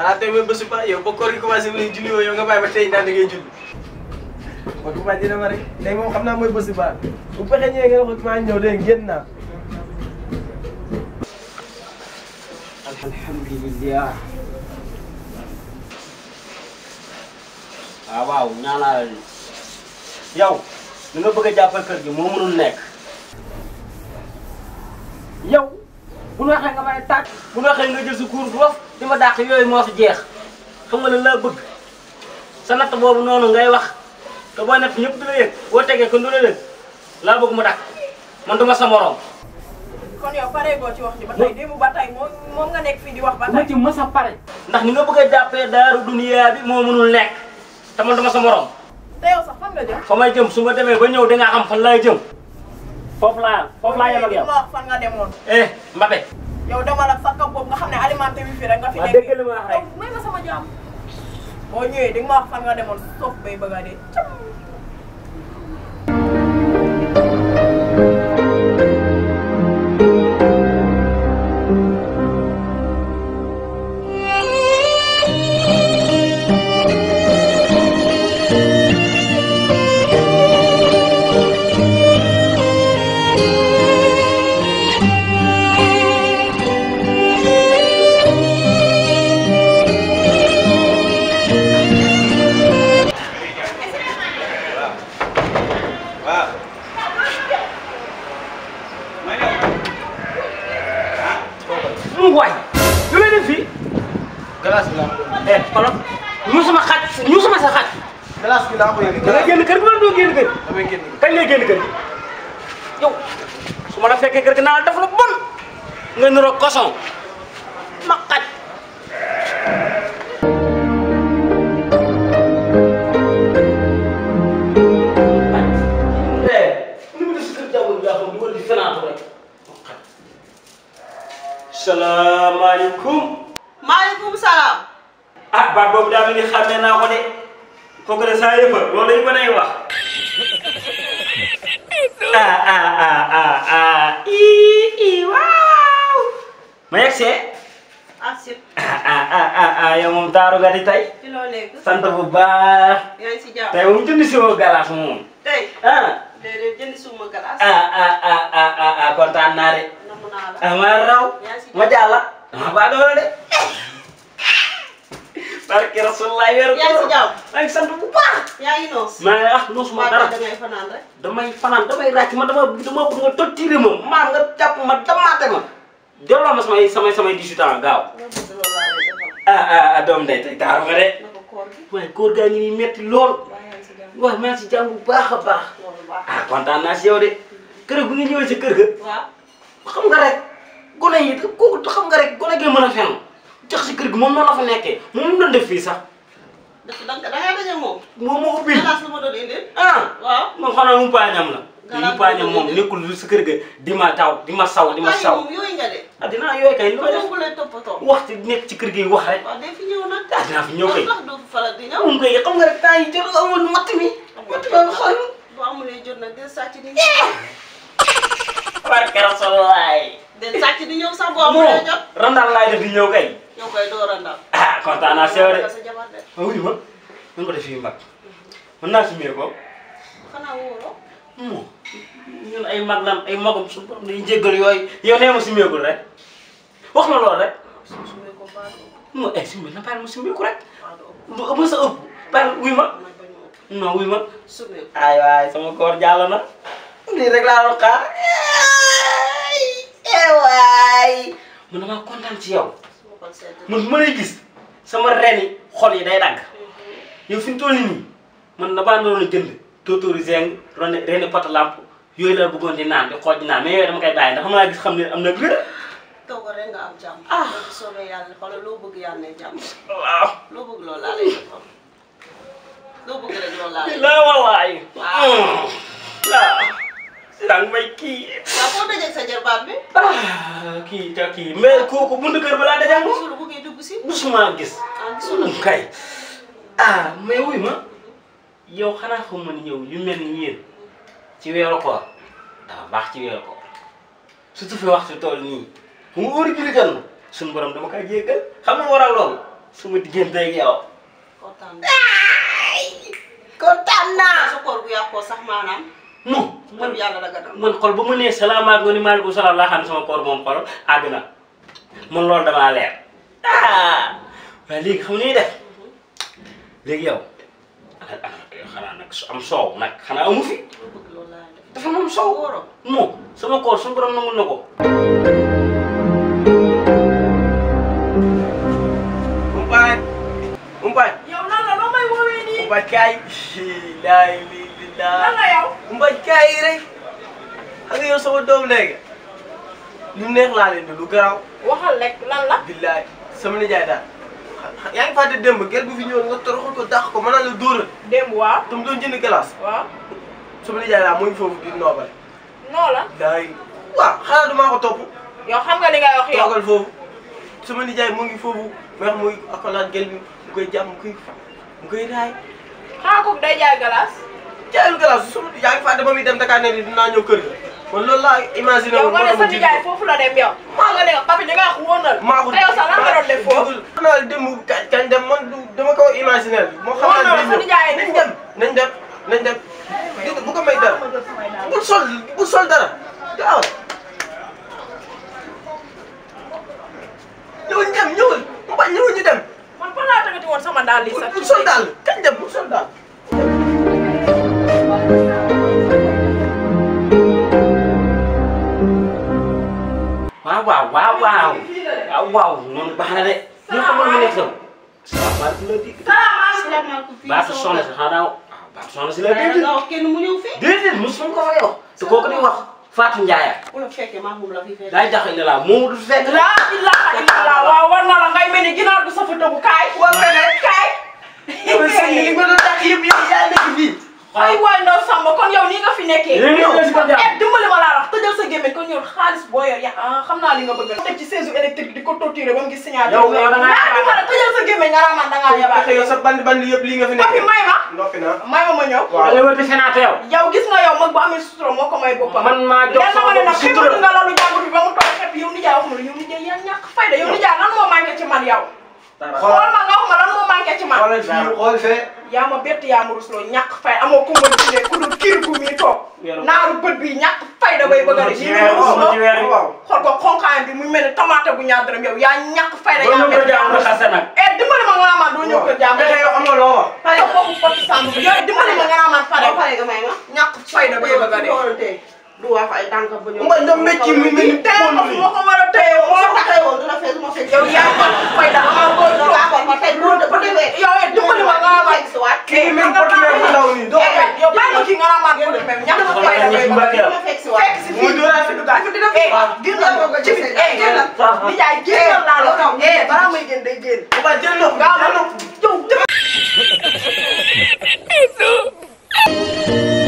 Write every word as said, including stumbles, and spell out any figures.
ah tey mooy bésu ba yow ba koor gi commencé ba julli yow nga bàyyi ba tey naan da ngay julli kon bu ma dina ma rek tey moom xam naa mooy bésu ba bu fekkee ñëwee nga wax maa ñëw dégg génn naa. alhamdulilah. waaw waaw ñaanal yow li nga bëgg a jàppal kër gi moo mënul nekk. yow bu ñu waxee nga may tàcc bu ñu waxee nga jël sa kuur bu wax di ma dàq yooyu moo fi jeex xam nga lan laa bëgg sa natt boobu noonu ngay wax te boo natt ñëpp di la yëg boo tegee ko du la yëg laa bëgg mu dàq man duma sa morom. kon yow pare boo ci wax ji ba tey démb ba tey moom moom nga nekk fii di wax ba ma tey. ci mës a pare. ndax ni nga bëgg a jàppee daaru duniyaa bi moo mënul nekk te man duma sa morom. te yow sax fan nga jëm. fa may jëm su ma demee ba ñëw di nga xam fan laay jëm foofu laa foofu laa yem ak yow. ma wax fan nga demoon. eh Mbappé. yow dama la sakka boobu nga xam ne alimenté wi fi rek nga fi waaw nekk. dégg li ma wax rek. may ma sama jaam. boo ñëwee di nga ma wax fan nga demoon soof bay bëgg a dee. waay lu lay def fii. glace bi laa ko eh xoolal ñu sama xaj ñu sama sa xaj. glace bi laa ko yëg. da ngay génn kër gi wala doo génn kër gi. damay génn. kañ ngay génn kër gi yow su ma la fekkee kër gi naa la def lu bon nga niroog cochon ma xaj. salaamaaleykum. maaleykum salaam. ah baat boobu daa mel ni xàmmee naa ko de kooku de saa yëfa loolu lañu mën a wax. ah ah ah ah ah ii ii waaw. ma yegg see. ah si. ah ah ah ah yow moom taaru nga di tey. ci loo lekk. sant bu baax. yaa ngi si jàmm. tey moom jënd si woo galaas moom. tey. ah. déedéet jëndi suma glace. ah ah ah ah ah ah kontaan naa de. namu naa la. ah ma raw. yaa ngi si jàmm. ma jàlla. ah ba doole de. barke Rasulullah weeru yaa ngi si jàmm. maa ngi sant bu baax. yaa ngi noos. maa ngi wax noosuma dara. da ngay fanaan rek. damay fanaan damay ràcc ma dama dama bëgg nga tottiire ma maam nga jàpp ma damaate ma. delloo ma samay samay samay dix-huit ans gaaw. nga bëgg loolu laa lay defal. ah ah ah doom day tey taaru nga de. naka koor gi. waaye góor gaa ngi nii metti lool. waa yaa ngi si jàmm. waaye maa ngi si jàmm bu baax a baax. loolu baax. ah kontaan naa si yow de. kër bu nga ñëwee si kër ga. waaw. xam nga rek gone yi kooku xam nga rek gone gi mën a fen jox si kër gi moom noonu la fa nekkee moom mu doon def fii sax. dëgg da nga da ngaa daje moom. moom moo ubbil. glace la ma doon indil. ah waaw. moom xanaa mu paañam la. Galaas mu paañam bi moom nekkul lu si kër ga di ma taw di ma saw di ma saw. moom yooyu nga de. ah dinaa yooyu kay li ma def ko lay toppatoo. wax ci nekk ci kër gi wax rek. waaw day fi ñëw nag. ah dinaa fi ñëw kay. ndax doo fi faral di ñëw. moom kay xam nga rek temps yi jot amul matt mi. matt mi nga xool. boo amulee jot nag del sàcc di barke Rasulullaay. del sàcc di ñëw sax boo amulee jot. randal laay def di ñëw kay. yow koy door a ndaw. ah kontaan naa si yow de. sa jabar de. ma wuyu ma. mën ko def fii mag. mën naa sumee ko. xanaa wóoroo. non ñun ay mag lan ay magam suñu borom dañuy jéggal yooyu yow nee ma sumeekul rek wax ma loolu rek. su sumee ko baal non ay sumee na bàyyi ma sumeeku rek. baal du ëpp sa ëpp bàyyi wuy ma. man bañ ma ëpp. non wuy ma. sumee ko. ay waay sama koor jàll na. lii rek laa doon xaar. ay waay. man damaa kontaan ci yow. su ma ko sedd. man bu ma lay gis sama reni xol yi day dagg. yow fi mu toll nii man damaa doon a jënd tóotóori zeng rene reni pot lampe yooyu la bëggoon di naan di xooj di naan mais yooyu dama koy bàyyi ndax xam naa gis xam ne am na wér. toog rek nga am jàmm. ah bu soobee yàlla xoolal loo bëgg yàlla ne jàmm. waaw. loo bëgg loolu laa lay defal. loo bëgg rek loolu laa lay defal. la wallaay. waaw. waaw. dang may kii. waaw foo dajeeg sa jarbaat bi. ah kii te kii mais kooku buntu kër ba laa dajal moom. gisul bu ngay dugg si. musuma gis. ah gisul la. kay ah mais wuy ma yow xanaa xam ma ni yow yu mel ni yéen ci weeru koor dafa baax ci weeru koor surtout fi waxtu tool nii mu wóor julli kan suñu borom dama koy jéggal xam nga waral loolu suma diggante ak yow. kontaan naa. kontaan naa. sa koor bu yàqoo sax maanaam. non man yàlla la gën a. man xol ba mu nee salaamaaleykum ni maaleykum salaam laa xam ne sama koor moom xol àgg na man loolu damaa leer ah waaye léegi xam ni def léegi yow xanaa nag am soow nag xanaa amu fi dafa am soow moom sama koor suñu borom nangul na ko. Umpaañ umpaañ. yow nan la loo may woowee nii. umpaañ kaay. laay lii li laa. lan la yow. umpaañ kaay rek. xam nga yow sama doom léegi. lu neex laa leen di lu garaaw. waxal rek lan la. billaay sama nijaay daal. yaa ngi fàtte démb gel bu fi ñëwoon nga toroxal ko dàq ko mën naa la dóoral. démb waaw. tam doon jënd glace. waaw. sama nijaay daal mu ngi foofu di noobale. noo la. daay waaw xanaa damaa ko topp. yow xam nga li ngay wax yow. toogal foofu sama nijaay mu ngi foofu mu wax muy akolaat gel bi mu koy jàmm mu koy mu koy raay. xanaa kooku day jaay glace. jaayul glace sama yaa ngi fàtte ba muy dem Dakar ne ni dinaa ñëw kër ga. kon loolu laa imaginer yow woon nga ne sa nijaay foofu la dem yow. maa nga ne papi da ngaa woon na. maa ko te yow sax lan nga doon def foofu. xanaa démb kañ kañ dem man du dama ko imaginer. moo xam woon na naa la sa nijaay nañ dem nañ dem nañ dem. bu ko may dara bul sol bul sol dara gaaw ñëwal dem ñëwal mu bañ ñëwal ñu dem. man fan laa tagati woon sama daal lii sax. bul sol daal kañ dem bul sol daal. waaw waaw waaw waaw waaw waaw noonu baax na de ñu xamal nga nekk saw salaamaaleykum la dégg salaamaaleykum. baatu soxna si xanaa waaw baatu soxna si la dégg nga wax kenn mu ñëw fii. déedéet mosuñ ko fay wax te kooku di wax Fatou Ndiaye bu la fekkee maa moom la fi fekk. daay jax illa la moomu du fekk la laa ilaha illallah waaw war na la ngay mel ni ginaar du safa tëbu kaay. waaw kay kaay. yow sëñ bi li ma doon tax yëpp yëpp yaa nekk fii. ay waay ndaw Samba kon yow nii nga fi nekkee. Yéen ñëw si ko jàpp. eh dimbali ma laa wax tëjal sa gémmiñ kon yow xaalis boo yor ya ah xam naa li nga bëgg. teg ci chaise électrique di ko torturer ba mu gis signature. yow yow da ngaa yaa ngi tëjal sa gémmiñ nga naan man da ngaa yabaate. yow sa bandi bandi yëpp lii nga fi nekk. papi may ma. noppi naa. may ma ma ñëw. waaw da wër di sénaté yow yow gis nga yow mag bu amee sutura moo ko may boppam. man maa jox sama lenn ma ne nag sutura. xëy nga loolu jàmbur bi ba mu toog xepp yow nijaay waxuma la yow nijaay yaa ñàkk fayda yow nijaay lan moo manqué ci man yow. xool ma nga wax ma lan moo manqué ci man. xoolal fii xool fee. yaa ma bett yaa ma rusloo ñàkk fay amoo ku ma dundee ku dul kiriku mi toog. naaru bët bi ñàkk fay da bay bëgg a def. ci weer rusloo ci weer waaw xool ko xonqaayam bi muy mel ni tomate bu ñaar dërëm yow yaa ñàkk fay da yaa bett yaa ma xase nag eh dimbali ma nga naan man doo ñëw kër jàmm. mais yow amoo loo wax. pare foofu poti sàmm bi yow dimbali ma nga naan man pare pare nga may ma. ñàkk fay da bay bëgg a def. du wax ay tànk ba ñëw. nga ñoom métti mi mel ni tey ma fu ma ko war a téye moo moo taxee woon du la fekk du ma fekk. yow yaa ko fay da amaa ko da ngaa ko ma tey bu bu demee. yow eh dimbali ma nga naan man si waat. kii mel ni porte bu ndaw nii doo ko yow bàyyi ma kii nga naan man ko même ñàkk fay da bay bëgg a def. ma fekk si waat. fekk si muy fii dóoraat fi dugaat. dina fi génnal ko ci biir eh génnal nijaay génnal naa la eh balaa may génn day génn bu baax jël ndox gaaw jël na ndox. yow